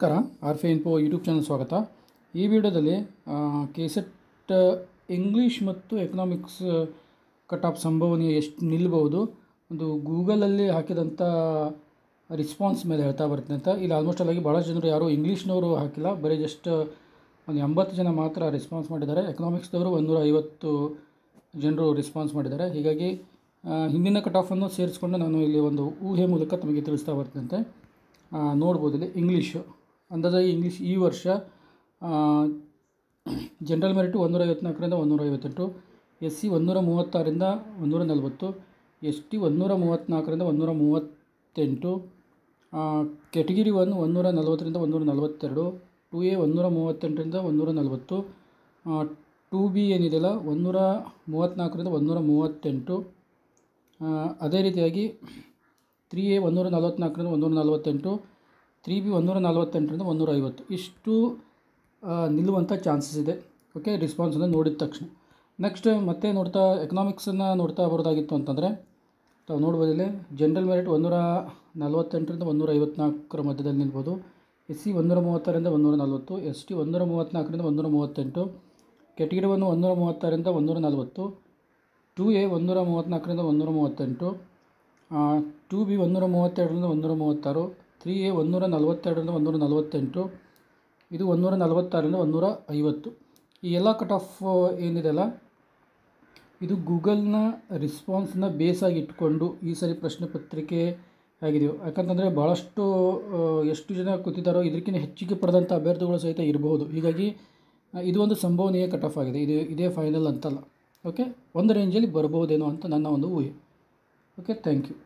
ನಮಸ್ಕಾರ. ಆರ್ಫೆ info YouTube channel ಸ್ವಾಗತ. ಈ ವಿಡಿಯೋದಲ್ಲಿ ಕೆಸೆಟ್ ಇಂಗ್ಲೀಷ್ ಮತ್ತು ಎಕನಾಮಿಕ್ಸ್ ಕಟ್ ಆಫ್ ಸಂಭವನೀಯ ಎಷ್ಟು ನಿಲ್ಲಬಹುದು ಒಂದು ಗೂಗಲಲ್ಲಿ ಹಾಕಿದಂಥ ರಿಸ್ಪಾನ್ಸ್ ಮೇಲೆ ಹೇಳ್ತಾ ಬರ್ತೀನಿ ಅಂತ. ಇಲ್ಲಿ ಆಲ್ಮೋಸ್ಟ್ ಆಗಿ ಭಾಳಷ್ಟು ಜನರು ಯಾರೂ ಇಂಗ್ಲೀಷ್ನವರು ಹಾಕಿಲ್ಲ, ಬರೀ ಜಸ್ಟ್ ಒಂದು 80 ಜನ ಮಾತ್ರ ರೆಸ್ಪಾನ್ಸ್ ಮಾಡಿದ್ದಾರೆ. ಎಕನಾಮಿಕ್ಸ್ದವರು 150 ಜನರು ರೆಸ್ಪಾನ್ಸ್ ಮಾಡಿದ್ದಾರೆ. ಹೀಗಾಗಿ ಹಿಂದಿನ ಕಟ್ ಆಫನ್ನು ಸೇರಿಸ್ಕೊಂಡು ನಾನು ಇಲ್ಲಿ ಒಂದು ಊಹೆ ಮೂಲಕ ತಮಗೆ ತಿಳಿಸ್ತಾ ಬರ್ತೀನಂತೆ. ನೋಡ್ಬೋದು ಇಲ್ಲಿ ಇಂಗ್ಲೀಷು ಅಂದಾಜಾಗಿ ಇಂಗ್ಲೀಷ್ ಈ ವರ್ಷ ಜನರಲ್ ಮೆರಿಟು 154ರಿಂದ 158, SC 136ರಿಂದ 140, ST 134ರಿಂದ 138, ಕೆಟಗಿರಿ 1 140ರಿಂದ 142, 2A 138ರಿಂದ 140, 2B ಏನಿದೆಯಲ್ಲ 134ರಿಂದ 138, ಅದೇ ರೀತಿಯಾಗಿ 3A 144ರಿಂದ 148, 3B 148ರಿಂದ 150 ಇಷ್ಟು ನಿಲ್ಲುವಂಥ ಚಾನ್ಸಸ್ ಇದೆ. ಓಕೆ, ರೆಸ್ಪಾನ್ಸನ್ನು ನೋಡಿದ ತಕ್ಷಣ ನೆಕ್ಸ್ಟ್ ಮತ್ತೆ ನೋಡ್ತಾ ಎಕನಾಮಿಕ್ಸನ್ನು ನೋಡ್ತಾ ಬರೋದಾಗಿತ್ತು ಅಂತಂದರೆ ತಾವು ನೋಡ್ಬೋದು ಇಲ್ಲಿ ಜನರಲ್ ಮೆರಿಟ್ 148ರಿಂದ 154 ಮಧ್ಯದಲ್ಲಿ ನಿಲ್ಬೋದು. SC 130ರಿಂದ 140, ST 134ರಿಂದ 138, ಕೆಟಗಿರಿ 1 136ರಿಂದ 140, 2A 134ರಿಂದ 138, 2B 132ರಿಂದ 136, 3A 142ರಿಂದ 148, ಇದು 146ರಿಂದ 150. ಈ ಎಲ್ಲ ಕಟ್ ಆಫ್ ಏನಿದೆಯಲ್ಲ ಇದು ಗೂಗಲ್ನ ರಿಸ್ಪಾನ್ಸ್ನ ಬೇಸಾಗಿ ಇಟ್ಕೊಂಡು ಈ ಸರಿ ಪ್ರಶ್ನೆ ಪತ್ರಿಕೆ ಆಗಿದೆಯೋ. ಯಾಕಂತಂದರೆ ಭಾಳಷ್ಟು ಎಷ್ಟು ಜನ ಕೂತಿದ್ದಾರೋ ಇದಕ್ಕಿಂತ ಹೆಚ್ಚಿಗೆ ಪಡೆದಂಥ ಅಭ್ಯರ್ಥಿಗಳು ಸಹಿತ ಇರಬಹುದು. ಹೀಗಾಗಿ ಇದು ಒಂದು ಸಂಭವನೀಯ ಕಟ್ ಆಫ್ ಆಗಿದೆ. ಇದೇ ಫೈನಲ್ ಅಂತಲ್ಲ. ಓಕೆ, ಒಂದು ರೇಂಜಲ್ಲಿ ಬರ್ಬೋದೇನೋ ಅಂತ ನನ್ನ ಒಂದು ಊಹೆ. Okay, thank you.